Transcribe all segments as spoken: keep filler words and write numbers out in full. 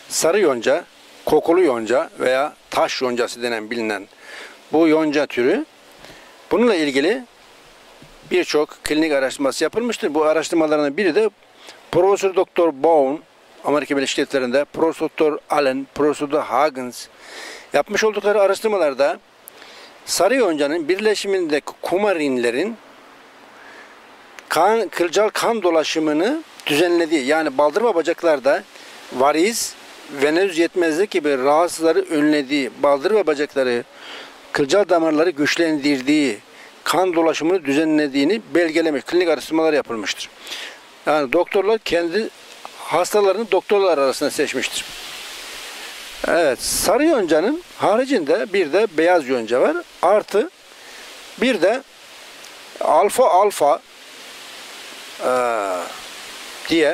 sarı yonca, kokulu yonca veya taş yoncası denen bilinen bu yonca türü, bununla ilgili birçok klinik araştırması yapılmıştır. Bu araştırmalardan biri de Profesör Doktor Bowen, Amerika Birleşik Devletleri'nde, Profesör Doktor Allen, Profesör Doktor Huggins yapmış oldukları araştırmalarda sarı yoncanın birleşimindeki kumarinlerin kan, kılcal kan dolaşımını düzenlediği, yani baldır ve bacaklarda variz, venöz yetmezlik gibi rahatsızları önlediği, baldır ve bacakları, kılcal damarları güçlendirdiği, kan dolaşımını düzenlediğini belgelemiş, klinik araştırmalar yapılmıştır. Yani doktorlar kendi hastalarını doktorlar arasında seçmiştir. Evet, sarı yoncanın haricinde bir de beyaz yonca var. Artı bir de alfa alfa e, diye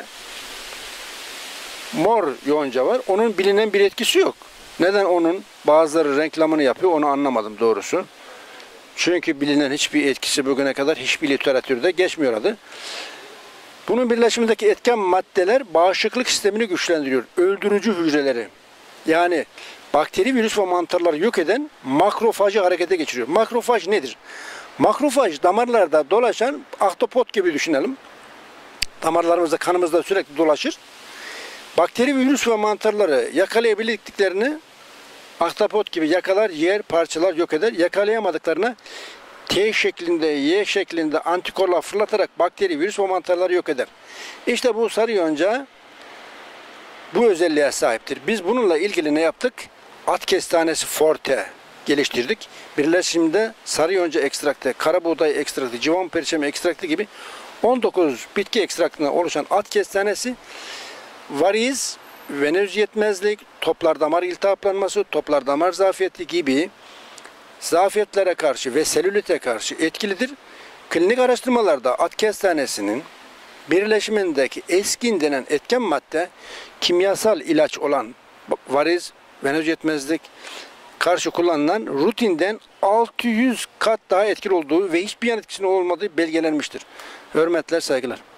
mor yonca var. Onun bilinen bir etkisi yok. Neden onun bazıları reklamını yapıyor onu anlamadım doğrusu. Çünkü bilinen hiçbir etkisi bugüne kadar hiçbir literatürde geçmiyor adı. Bunun birleşimindeki etken maddeler bağışıklık sistemini güçlendiriyor. Öldürücü hücreleri, yani bakteri, virüs ve mantarları yok eden makrofajı harekete geçiriyor. Makrofaj nedir? Makrofaj damarlarda dolaşan ahtapot gibi düşünelim. Damarlarımızda, kanımızda sürekli dolaşır. Bakteri, virüs ve mantarları yakalayabildiklerini ahtapot gibi yakalar, yer, parçalar, yok eder. Yakalayamadıklarına T şeklinde, Y şeklinde antikorlar fırlatarak bakteri, virüs ve mantarları yok eder. İşte bu sarı yonca bu özelliğe sahiptir. Biz bununla ilgili ne yaptık? At kestanesi forte geliştirdik. Birleşimde sarı yonca ekstraktı, kara buğday ekstraktı, civan perçemi ekstraktı gibi on dokuz bitki ekstraktından oluşan at kestanesi variz, venöz yetmezlik, toplar damar iltihaplanması, toplar damar zafiyeti gibi zafiyetlere karşı ve selülite karşı etkilidir. Klinik araştırmalarda at kestanesinin birleşimindeki eskin denen etken madde kimyasal ilaç olan variz, venöz yetmezlik karşı kullanılan rutinden altı yüz kat daha etkili olduğu ve hiçbir yan etkisinin olmadığı belgelenmiştir. Hürmetler, saygılar.